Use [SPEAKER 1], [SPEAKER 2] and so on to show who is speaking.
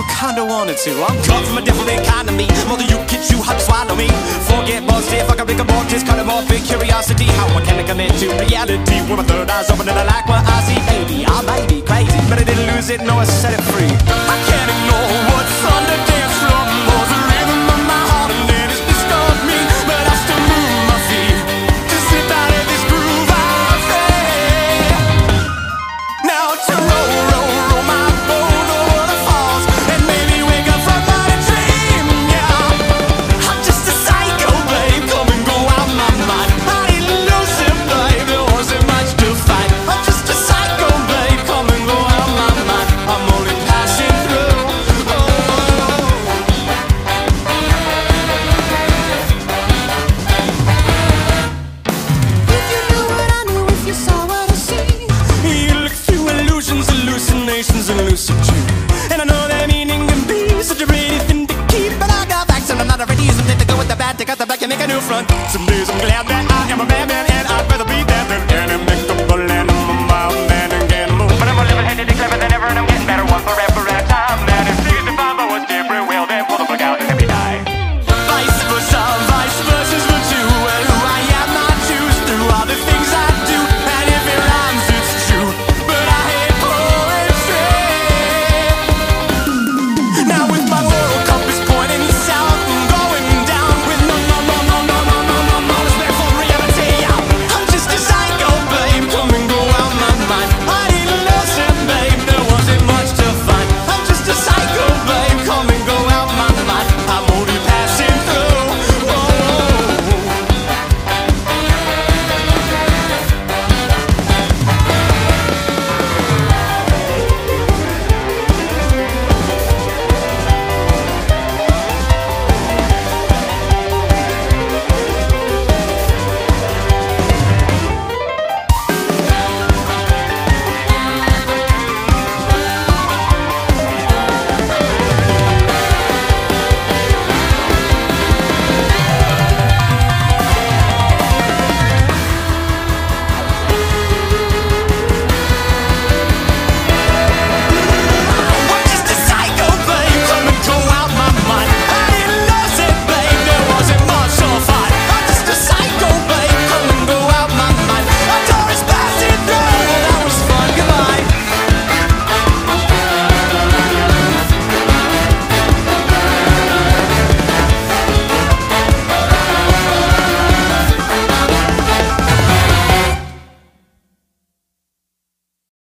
[SPEAKER 1] kinda wanted to. I'm cut from a different kind of meat. More than you can chew, hard to swallow me. Forget positive, I can make a more just kind of more big curiosity. How I can commit to reality with my third eyes open and I like what I see. Baby, I may be crazy, but I didn't lose it, no, I set it free. I can't ignore what's on the dance floor. More the rhythm of my heart and it has disturbed me, but I still move my feet to slip out of this groove I feel. Now to roll my boat over the falls and maybe wake up from my dream, yeah. I'm just a psycho, babe, come and go out my mind. I didn't lose it, babe, there wasn't much to fight. I'm just a psycho, babe, come and go out my mind. I'm only passing through. If you knew what I knew, if you saw what I see, you look through illusions, hallucinations, and lucid dream. And I know that meaning can be such a pretty thing to keep, but I got facts and I'm not afraid to use them. Take the good with the bad, take out the back and make a new front. Some days I'm glad that I am a madman, and I'd rather be that than any makeable animal, wild man and animal. But I'm a level-headed and clever than ever, and I'm getting better one forever at a time. Man, if these if I was different, well then pull the plug out and let me die. Vice versa's for two, and who I am I choose through all the things I do, and if it rhymes it's true, but I hate poetry. Now with my